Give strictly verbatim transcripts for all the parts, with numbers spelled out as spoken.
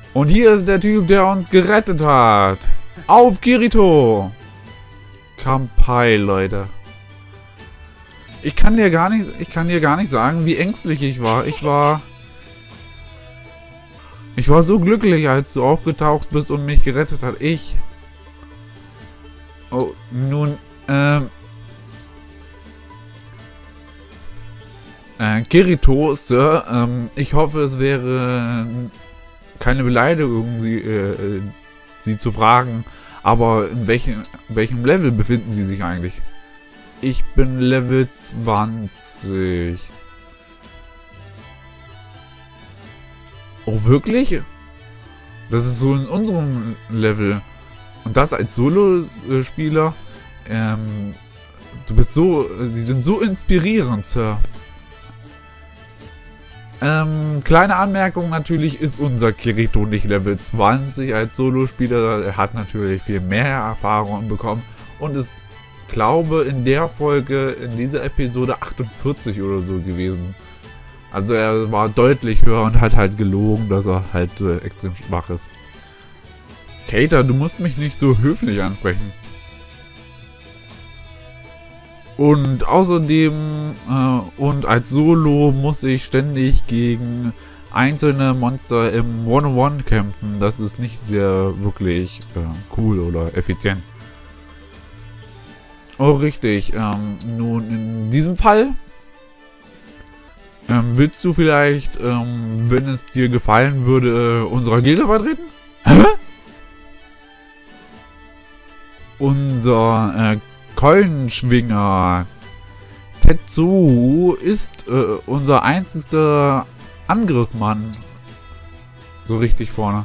Und hier ist der Typ, der uns gerettet hat. Auf Kirito! Kampai, Leute. Ich kann dir gar nicht, ich kann dir gar nicht sagen, wie ängstlich ich war. Ich war... Ich war so glücklich, als du aufgetaucht bist und mich gerettet hast. Ich... Oh, nun, ähm... Äh, Kirito, Sir, ähm, ich hoffe, es wäre keine Beleidigung, Sie, äh, Sie zu fragen, aber in welchem, welchem Level befinden Sie sich eigentlich? Ich bin Level zwanzig. Oh, wirklich? Das ist so in unserem Level. Und das als Solo-Spieler. Ähm, du bist so... Sie sind so inspirierend, Sir. Ähm, kleine Anmerkung natürlich, ist unser Kirito nicht Level zwanzig als Solospieler. Er hat natürlich viel mehr Erfahrung bekommen und ist, glaube in der Folge, in dieser Episode achtundvierzig oder so gewesen. Also er war deutlich höher und hat halt gelogen, dass er halt äh, extrem schwach ist. Kater, du musst mich nicht so höflich ansprechen. Und außerdem, äh, und als Solo muss ich ständig gegen einzelne Monster im One-on-One kämpfen. Das ist nicht sehr wirklich äh, cool oder effizient. Oh, richtig. Ähm, nun, in diesem Fall ähm, willst du vielleicht, ähm, wenn es dir gefallen würde, äh, unserer Gilde beitreten? Hä? Unser, äh, Keulenschwinger Tetsu ist äh, unser einzigster Angriffsmann. So richtig vorne.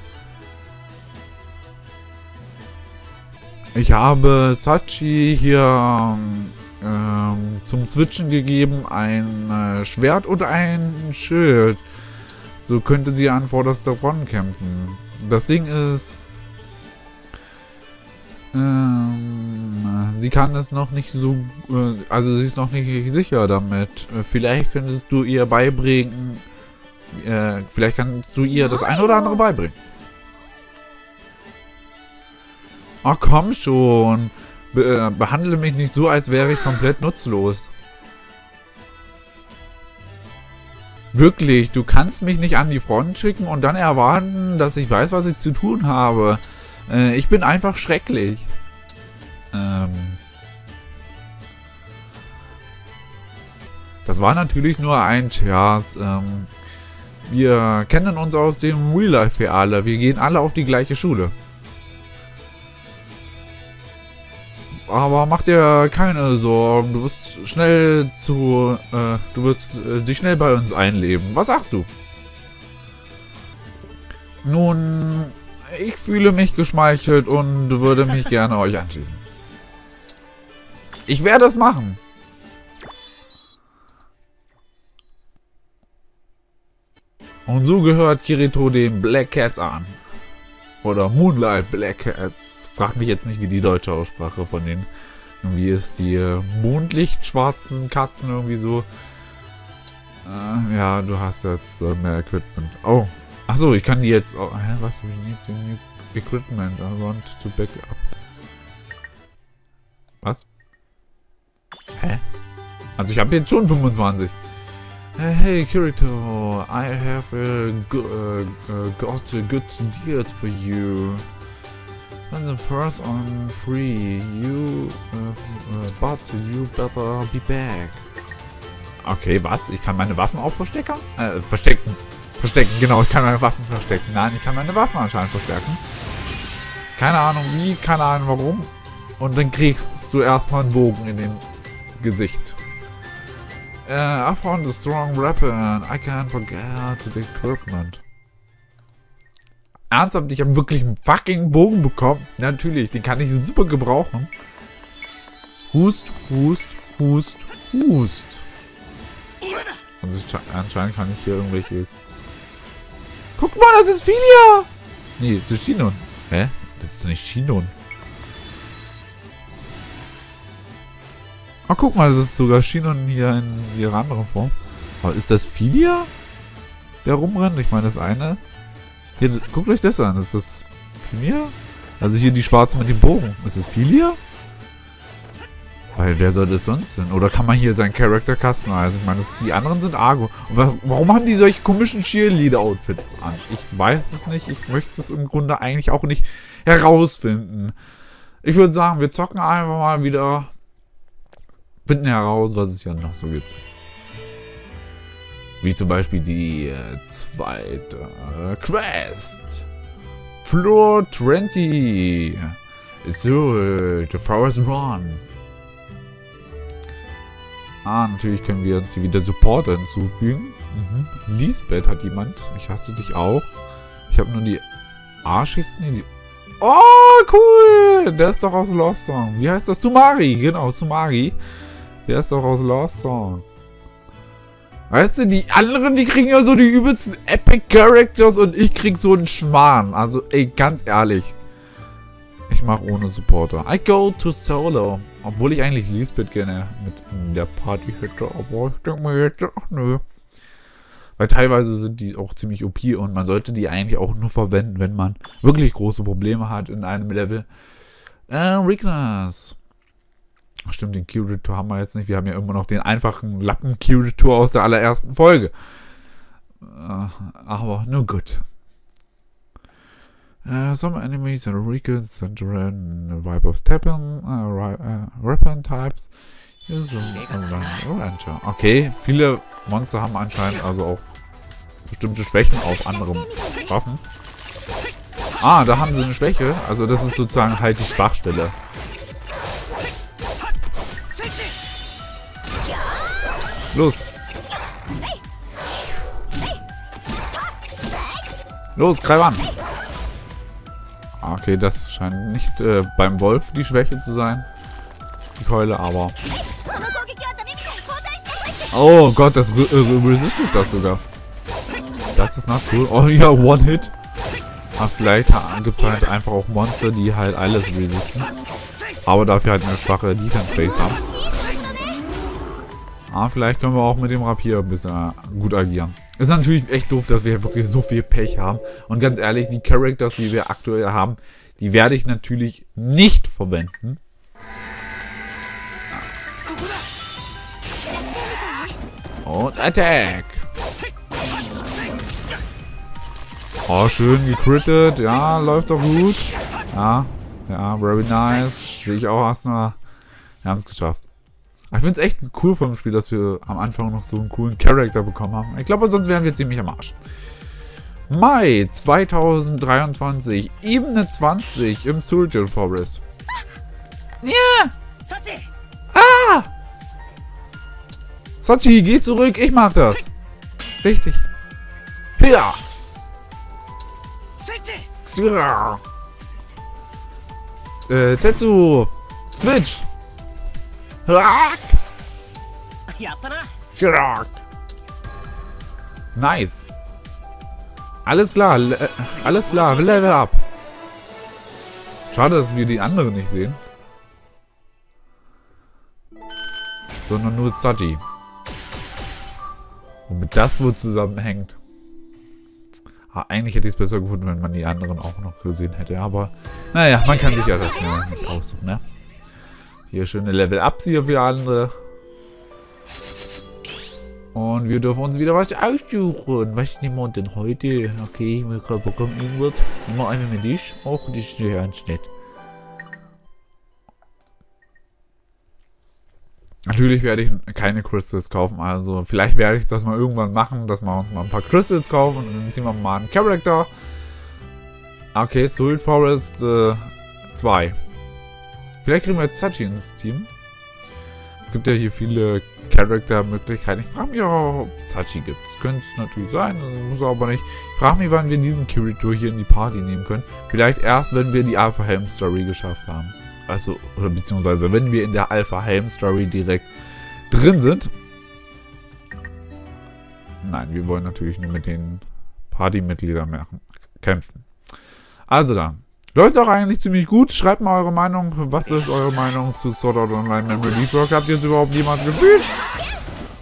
Ich habe Sachi hier ähm, zum Switchen gegeben ein äh, Schwert und ein Schild. So könnte sie an vorderster Front kämpfen. Das Ding ist... Ähm, sie kann es noch nicht so, äh, also sie ist noch nicht sicher damit. Äh, vielleicht könntest du ihr beibringen, äh, vielleicht kannst du ihr das eine oder andere beibringen. Ach komm schon, Be äh, behandle mich nicht so, als wäre ich komplett nutzlos. Wirklich, du kannst mich nicht an die Front schicken und dann erwarten, dass ich weiß, was ich zu tun habe. Äh, ich bin einfach schrecklich. Ähm das war natürlich nur ein Scherz. Ähm wir kennen uns aus dem Real Life hier alle. Wir gehen alle auf die gleiche Schule. Aber mach dir keine Sorgen. Du wirst schnell zu... Äh, du wirst äh, dich schnell bei uns einleben. Was sagst du? Nun... Ich fühle mich geschmeichelt und würde mich gerne euch anschließen. Ich werde es machen. Und so gehört Kirito den Black Cats an. Oder Moonlight Black Cats. Frag mich jetzt nicht, wie die deutsche Aussprache von denen irgendwie ist. Die mondlichtschwarzen Katzen irgendwie so. Äh, ja, du hast jetzt äh, mehr Equipment. Oh. Achso, ich kann die jetzt... Oh, hä, was? We need the new equipment. I want to back up. Was? Hä? Also ich habe jetzt schon fünfundzwanzig. Hey, hey Kirito, I have a go uh, uh, got a good deal for you. And the first on free. You, uh, uh, but you better be back. Okay, was? Ich kann meine Waffen auch verstecken? Äh, verstecken. Verstecken, genau. Ich kann meine Waffen verstecken. Nein, ich kann meine Waffen anscheinend verstärken. Keine Ahnung wie, keine Ahnung warum. Und dann kriegst du erstmal einen Bogen in den Gesicht. Uh, I found a strong weapon. I can't forget the equipment. Ernsthaft, ich habe wirklich einen fucking Bogen bekommen. Natürlich, den kann ich super gebrauchen. Hust, hust, hust, hust. Also anscheinend kann ich hier irgendwelche... Guck mal, das ist Filia! Nee, das ist Shinon. Hä? Das ist doch nicht Shinon. Ah, guck mal, das ist sogar Shinon hier in ihrer anderen Form. Aber ist das Filia, der rumrennt? Ich meine, das eine Hier, guckt euch das an. Ist das Filia? Also hier die Schwarze mit dem Bogen. Ist das Filia? Weil wer soll das sonst denn? Oder kann man hier seinen Charakter customizen? Ich meine, das, die anderen sind Argo. Und wa warum haben die solche komischen Cheerleader-Outfits an? Ich weiß es nicht. Ich möchte es im Grunde eigentlich auch nicht herausfinden. Ich würde sagen, wir zocken einfach mal wieder. Finden heraus, was es hier noch so gibt. Wie zum Beispiel die äh, zweite äh, Quest. Floor zwanzig. So, the Forest Run. Ah, natürlich können wir uns hier wieder Supporter hinzufügen. Mhm. Lisbeth hat jemand. Ich hasse dich auch. Ich habe nur die Arschis. Nee, die. Oh, cool! Der ist doch aus Lost Song. Wie heißt das? Sumari. Genau, Sumari. Der ist doch aus Lost Song. Weißt du, die anderen, die kriegen ja so die übelsten Epic Characters und ich krieg so einen Schmarrn. Also, ey, ganz ehrlich. Ich mache ohne Supporter. I go to Solo. Obwohl ich eigentlich Lisbeth gerne mit in der Party hätte. Aber ich denke mir jetzt, ach nö. Weil teilweise sind die auch ziemlich O P und man sollte die eigentlich auch nur verwenden, wenn man wirklich große Probleme hat in einem Level. Äh, Rignas. Stimmt, den Kirito haben wir jetzt nicht. Wir haben ja immer noch den einfachen Lappen-Kirito aus der allerersten Folge. Äh, aber nur gut. Uh, some enemies are weakened, Centurion, Vibe of Tappen, uh, uh, Weapon Types, Use Ranger. Okay, viele Monster haben anscheinend also auch bestimmte Schwächen auf andere Waffen. Ah, da haben sie eine Schwäche. Also das ist sozusagen halt die Schwachstelle. Los. Los, greif an. Okay, das scheint nicht äh, beim Wolf die Schwäche zu sein. Die Keule, aber... Oh Gott, das re äh, resistet das sogar. Das ist not cool. Oh ja, One-Hit. Aber vielleicht gibt es halt einfach auch Monster, die halt alles resisten. Aber dafür halt eine schwache Defense-Base haben. Aber vielleicht können wir auch mit dem Rapier ein bisschen gut agieren. Ist natürlich echt doof, dass wir wirklich so viel Pech haben. Und ganz ehrlich, die Characters, die wir aktuell haben, die werde ich natürlich nicht verwenden. Und Attack! Oh, schön gecrittet. Ja, läuft doch gut. Ja, ja, very nice. Sehe ich auch erstmal. Wir haben es geschafft. Ich finde es echt cool vom Spiel, dass wir am Anfang noch so einen coolen Charakter bekommen haben. Ich glaube, sonst wären wir ziemlich am Arsch. Mai zweitausenddreiundzwanzig, Ebene zwanzig im Sultan Forest. Ja! Ah! Sachi, geh zurück, ich mach das. Richtig. Ja! Ja. Äh, Tetsu! Switch! Nice. Alles klar. Le alles klar. Level up. Schade, dass wir die anderen nicht sehen. Sondern nur Sachi. Womit das wohl zusammenhängt. Ah, eigentlich hätte ich es besser gefunden, wenn man die anderen auch noch gesehen hätte. Aber naja, man kann sich ja das ja nicht aussuchen, ne? Hier schöne Level-Ups hier für andere. Und wir dürfen uns wieder was aussuchen. Was nehmen wir denn heute? Okay, ich will gerade bekommen irgendwas. Nehmen wir einmal mit dich. Oh, das ist nicht ganz nett. Natürlich werde ich keine Crystals kaufen. Also vielleicht werde ich das mal irgendwann machen, dass wir uns mal ein paar Crystals kaufen. Und dann ziehen wir mal einen Charakter. Okay, Sultan Forest äh, zwei. Vielleicht kriegen wir jetzt Sachi ins Team. Es gibt ja hier viele Charaktermöglichkeiten. Ich frage mich auch, ob es Sachi gibt. Das könnte es natürlich sein, muss aber nicht. Ich frage mich, wann wir diesen Kirito hier in die Party nehmen können. Vielleicht erst, wenn wir die Alpha-Helm-Story geschafft haben. Also, oder beziehungsweise wenn wir in der Alpha-Helm-Story direkt drin sind. Nein, wir wollen natürlich nur mit den Partymitgliedern kämpfen. Also dann. Läuft auch eigentlich ziemlich gut. Schreibt mal eure Meinung. Was ist eure Meinung zu Sword Art Online Memory Work? Habt ihr jetzt überhaupt jemand gespielt?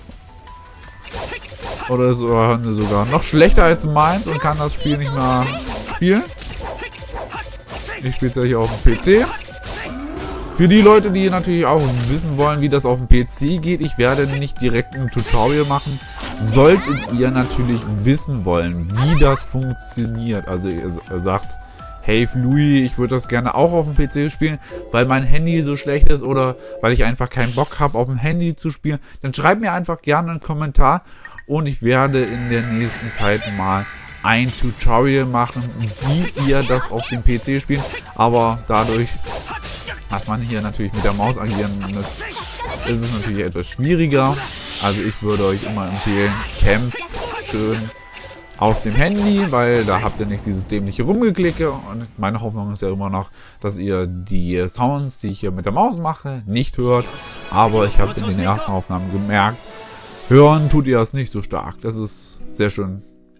Oder ist euer Handy sogar noch schlechter als meins und kann das Spiel nicht mehr spielen. Ich spiele es ja hier auf dem P C. Für die Leute, die natürlich auch wissen wollen, wie das auf dem P C geht, ich werde nicht direkt ein Tutorial machen. Solltet ihr natürlich wissen wollen, wie das funktioniert. Also ihr sagt, hey Louis, ich würde das gerne auch auf dem P C spielen, weil mein Handy so schlecht ist oder weil ich einfach keinen Bock habe, auf dem Handy zu spielen. Dann schreibt mir einfach gerne einen Kommentar und ich werde in der nächsten Zeit mal ein Tutorial machen, wie ihr das auf dem P C spielt. Aber dadurch, dass man hier natürlich mit der Maus agieren muss, ist es natürlich etwas schwieriger. Also ich würde euch immer empfehlen, kämpft schön auf dem Handy, weil da habt ihr nicht dieses dämliche Rumgeklicke. Und meine Hoffnung ist ja immer noch, dass ihr die Sounds, die ich hier mit der Maus mache, nicht hört. Aber ich habe in den ersten Aufnahmen gemerkt, hören tut ihr es nicht so stark. Das ist sehr schön.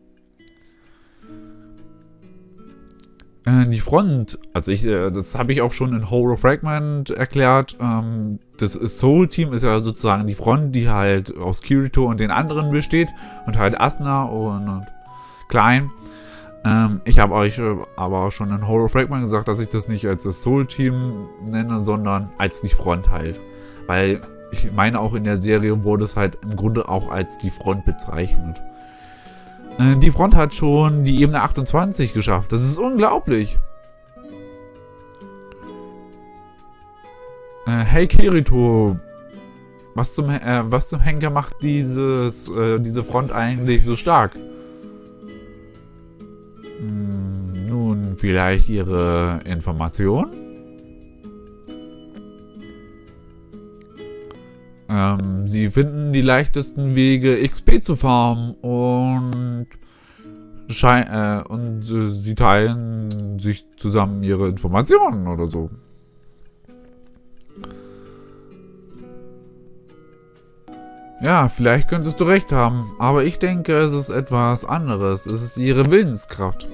Die Front, also ich, das habe ich auch schon in Holo Fragment erklärt, ähm, das Soul Team ist ja sozusagen die Front, die halt aus Kirito und den anderen besteht und halt Asuna und, und Klein. Ähm, ich habe euch aber auch schon in Holo Fragment gesagt, dass ich das nicht als das Soul Team nenne, sondern als die Front halt. Weil ich meine, auch in der Serie wurde es halt im Grunde auch als die Front bezeichnet. Die Front hat schon die Ebene achtundzwanzig geschafft. Das ist unglaublich. Äh, hey Kirito, was zum, äh, was zum Henker macht dieses, äh, diese Front eigentlich so stark? Hm, nun, vielleicht ihre Information? Ähm, sie finden die leichtesten Wege, X P zu farmen und, schein äh, und äh, sie teilen sich zusammen ihre Informationen oder so. Ja, vielleicht könntest du recht haben, aber ich denke, es ist etwas anderes. Es ist ihre Willenskraft.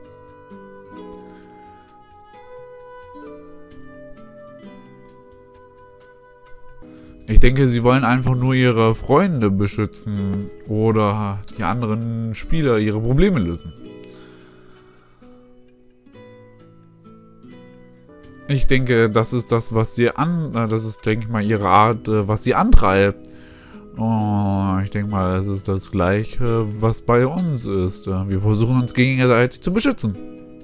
Ich denke, sie wollen einfach nur ihre Freunde beschützen oder die anderen Spieler ihre Probleme lösen. Ich denke, das ist das, was sie an, das ist, denke ich mal, ihre Art, was sie antreibt. Oh, ich denke mal, es ist das Gleiche, was bei uns ist. Wir versuchen uns gegenseitig zu beschützen.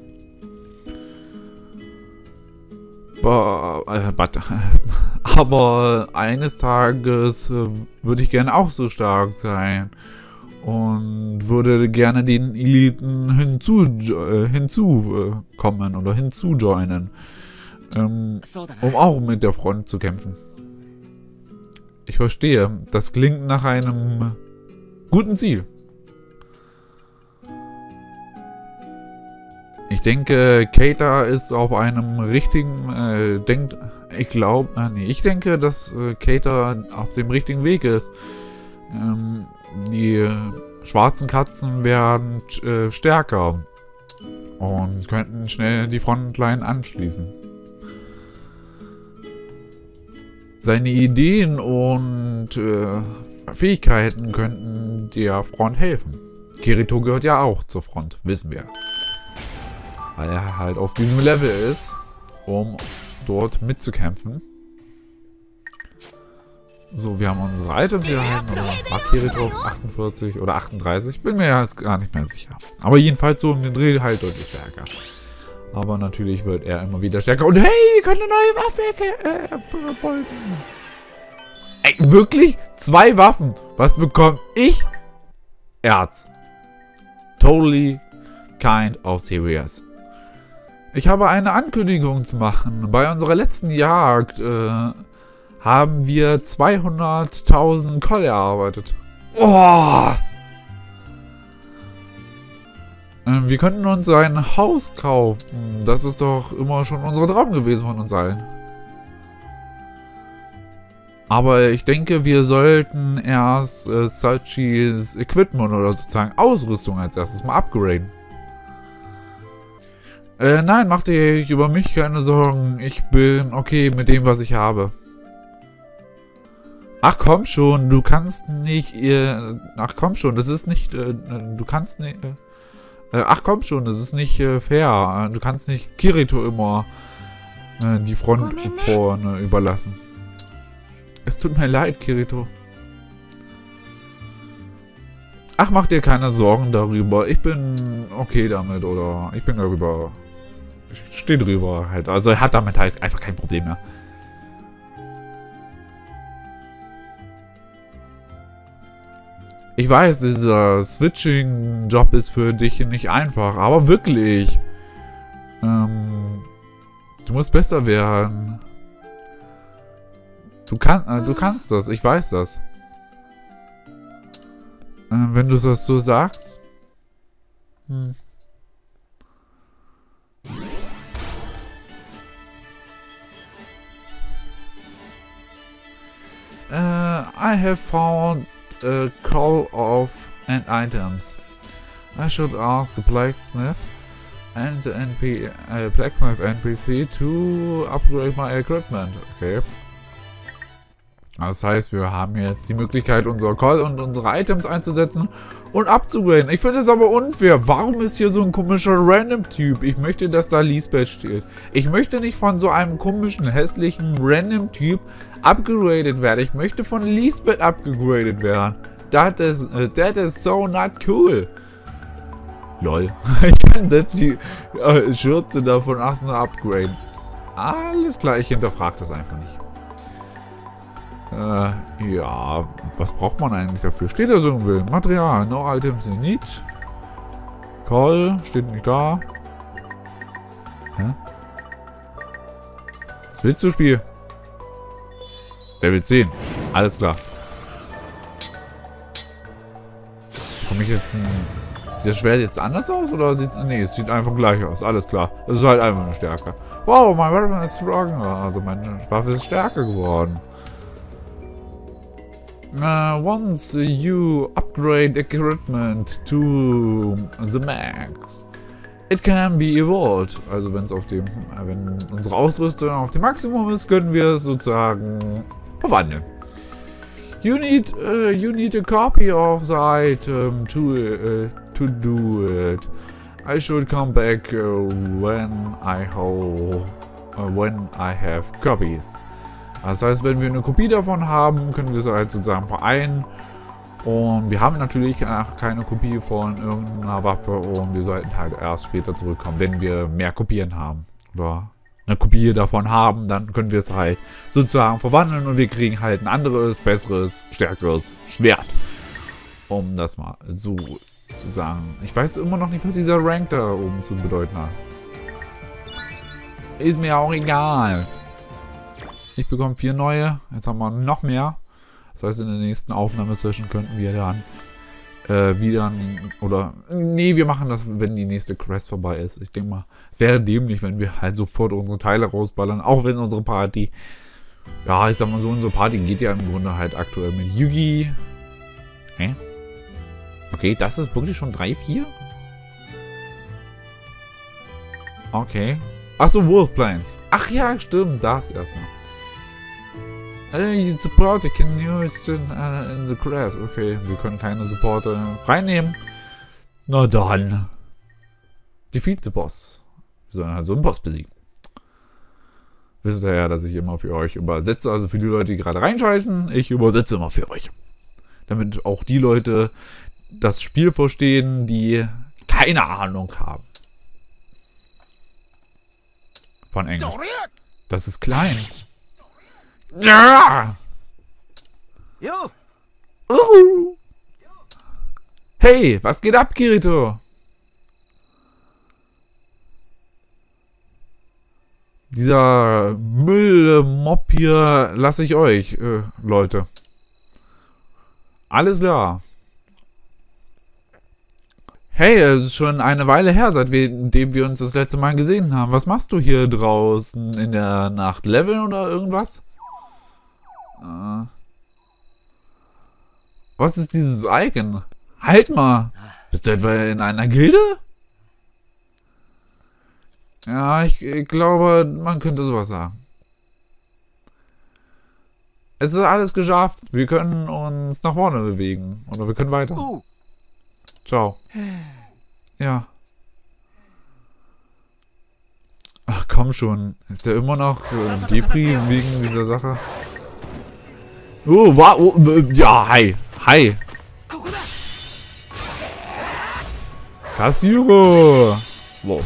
Aber eines Tages würde ich gerne auch so stark sein und würde gerne den Eliten hinzu, äh, hinzukommen oder hinzujoinen, ähm, um auch mit der Front zu kämpfen. Ich verstehe, das klingt nach einem guten Ziel. Ich denke, Keita ist auf einem richtigen, äh, denkt, ich glaube, äh, nee, ich denke, dass äh, Keita auf dem richtigen Weg ist. Ähm, die äh, schwarzen Katzen werden äh, stärker und könnten schnell die Frontline anschließen. Seine Ideen und äh, Fähigkeiten könnten der Front helfen. Kirito gehört ja auch zur Front, wissen wir. Weil er halt auf diesem Level ist, um dort mitzukämpfen. So, wir haben unsere Items hier erhalten. Oder war Kirito auf achtundvierzig oder achtunddreißig? Bin mir jetzt gar nicht mehr sicher. Aber jedenfalls so um den Dreh halt deutlich stärker. Aber natürlich wird er immer wieder stärker. Und hey, wir können eine neue Waffe äh, bolten. Ey, wirklich? Zwei Waffen? Was bekomme ich? Erz. Totally kind of serious. Ich habe eine Ankündigung zu machen. Bei unserer letzten Jagd äh, haben wir zweihunderttausend Koll erarbeitet. Oh! Ähm, wir könnten uns ein Haus kaufen. Das ist doch immer schon unser Traum gewesen von uns allen. Aber ich denke, wir sollten erst äh, Salchis Equipment oder sozusagen Ausrüstung als erstes mal upgraden. Äh, nein, mach dir über mich keine Sorgen. Ich bin okay mit dem, was ich habe. Ach komm schon, du kannst nicht... Äh, ach komm schon, das ist nicht... Äh, du kannst nicht... Äh, Äh, ach komm schon, das ist nicht äh, fair. Du kannst nicht Kirito immer äh, die Front vorne überlassen. Es tut mir leid, Kirito. Ach, mach dir keine Sorgen darüber. Ich bin okay damit, oder? Ich bin darüber... Ich stehe drüber halt. Also er hat damit halt einfach kein Problem mehr. Ich weiß, dieser Switching-Job ist für dich nicht einfach, aber wirklich. Ähm, du musst besser werden. Du, kann, äh, du kannst das, ich weiß das. Äh, wenn du das so sagst. Hm. Uh, I have found a call of and items. I should ask the blacksmith and the N P uh, blacksmith N P C to upgrade my equipment. Okay. Das heißt, wir haben jetzt die Möglichkeit, unser Call und unsere Items einzusetzen und abzugraden. Ich finde es aber unfair. Warum ist hier so ein komischer Random-Typ? Ich möchte, dass da Lisbeth steht. Ich möchte nicht von so einem komischen, hässlichen Random-Typ upgradet werden. Ich möchte von Lisbeth upgradet werden. That is, uh, that is so not cool. Lol. Ich kann selbst die äh, Schürze davon achtzehn upgraden. Alles klar, ich hinterfrage das einfach nicht. Äh, ja, was braucht man eigentlich dafür? Steht da so ein Will? Material, no items in need. Call, steht nicht da. Hä? Was willst du, Spiel? Level zehn. Alles klar. Komme ich jetzt ein... Sieht das Schwert jetzt anders aus? Oder sieht es... Nee, es sieht einfach gleich aus. Alles klar. Es ist halt einfach nur stärker. Wow, mein Weapon ist stronger. Also meine Waffe ist stärker geworden. Uh, once you upgrade equipment to the max, it can be evolved. Also wenn es auf dem, wenn unsere Ausrüstung auf dem Maximum ist, können wir es sozusagen verwandeln. You need, uh, you need a copy of the item to uh, to do it. I should come back uh, when I hold, uh, when I have copies. Das heißt, wenn wir eine Kopie davon haben, können wir es halt sozusagen vereinen. Und wir haben natürlich auch keine Kopie von irgendeiner Waffe und wir sollten halt erst später zurückkommen, wenn wir mehr Kopien haben. Oder eine Kopie davon haben, dann können wir es halt sozusagen verwandeln und wir kriegen halt ein anderes, besseres, stärkeres Schwert. Um das mal so zu sagen. Ich weiß immer noch nicht, was dieser Rank da oben zu bedeuten hat. Ist mir auch egal. Ich bekomme vier neue. Jetzt haben wir noch mehr. Das heißt, in der nächsten Aufnahmesession könnten wir dann äh, wieder... Oder... Nee, wir machen das, wenn die nächste Quest vorbei ist. Ich denke mal, es wäre dämlich, wenn wir halt sofort unsere Teile rausballern. Auch wenn unsere Party... Ja, ich sag mal so, unsere Party geht ja im Grunde halt aktuell mit Yugi. Hä? Okay, das ist wirklich schon drei, vier? Okay. Achso, Wolf Plains. Ach ja, stimmt, das erstmal. Hey, Supporter can use in, uh, in the grass. Okay, wir können keine Supporter reinnehmen. Na dann. Defeat the Boss. Wir sollen halt so einen Boss besiegen. Wisst ihr ja, dass ich immer für euch übersetze. Also für die Leute, die gerade reinschalten, ich übersetze immer für euch. Damit auch die Leute das Spiel verstehen, die keine Ahnung haben. Von Englisch. Das ist klein. Ja! Uh. Hey, was geht ab, Kirito? Dieser Müllmob hier lasse ich euch, äh, Leute. Alles klar. Hey, es ist schon eine Weile her, seitdem wir uns das letzte Mal gesehen haben. Was machst du hier draußen in der Nacht? Leveln oder irgendwas? Äh. Was ist dieses Icon? Halt mal! Bist du etwa in einer Gilde? Ja, ich, ich glaube, man könnte sowas sagen. Es ist alles geschafft. Wir können uns nach vorne bewegen. Oder wir können weiter. Ciao. Ja. komm schon. Ist der immer noch äh, Depri wegen dieser Sache? Oh, wow. Oh, äh, ja, hi. Hi. Kassiro. Wow.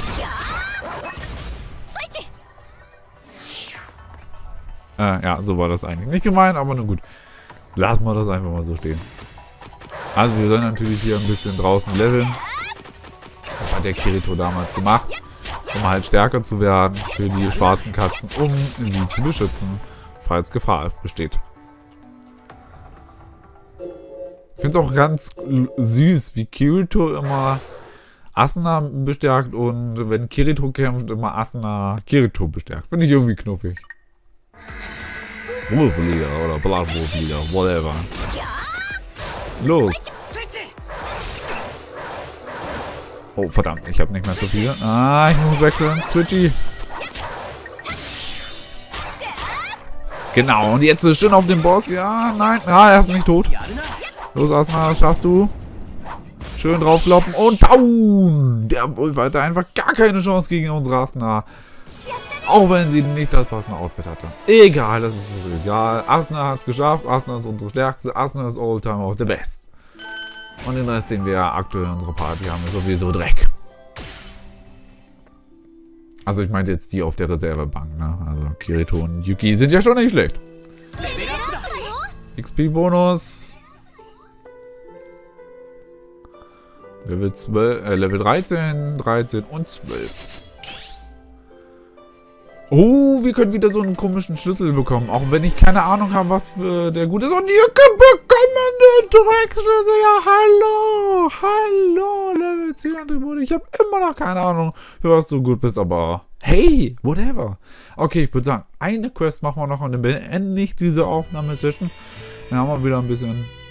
Äh, ja, so war das eigentlich. Nicht gemein, aber nur gut. Lassen wir das einfach mal so stehen. Also wir sollen natürlich hier ein bisschen draußen leveln. Das hat der Kirito damals gemacht. Um halt stärker zu werden für die schwarzen Katzen, um sie zu beschützen, falls Gefahr besteht. Ich finde es auch ganz süß, wie Kirito immer Asuna bestärkt und wenn Kirito kämpft, immer Asuna Kirito bestärkt. Finde ich irgendwie knuffig. Wurfliga oder Blattwurfliga, whatever. Los! Oh, verdammt, ich habe nicht mehr so viel. Ah, ich muss wechseln. Switchy. Genau, und jetzt ist schön auf den Boss. Ja, nein. Ah, er ist nicht tot. Los, Asuna, das schaffst du. Schön draufkloppen und down. Der Wolf hatte einfach gar keine Chance gegen unsere Asuna. Auch wenn sie nicht das passende Outfit hatte. Egal, das ist egal. Asuna hat es geschafft. Asuna ist unsere stärkste. Asuna ist all-time auch the best. Und den Rest, den wir aktuell in unserer Party haben, ist sowieso Dreck. Also ich meinte jetzt die auf der Reservebank, ne? Also Kirito und Yuki sind ja schon nicht schlecht. X P-Bonus. Level zwölf, äh, Level dreizehn, dreizehn und zwölf. Oh, wir können wieder so einen komischen Schlüssel bekommen. Auch wenn ich keine Ahnung habe, was für der gute ist. Und ihr bekommen den Dreckschlüssel. Ja, hallo. Hallo, Level zehn Attribute. Ich habe immer noch keine Ahnung, für was du gut bist. Aber hey, whatever. Okay, ich würde sagen, eine Quest machen wir noch und dann beende ich diese Aufnahme-Session. Dann haben wir wieder ein bisschen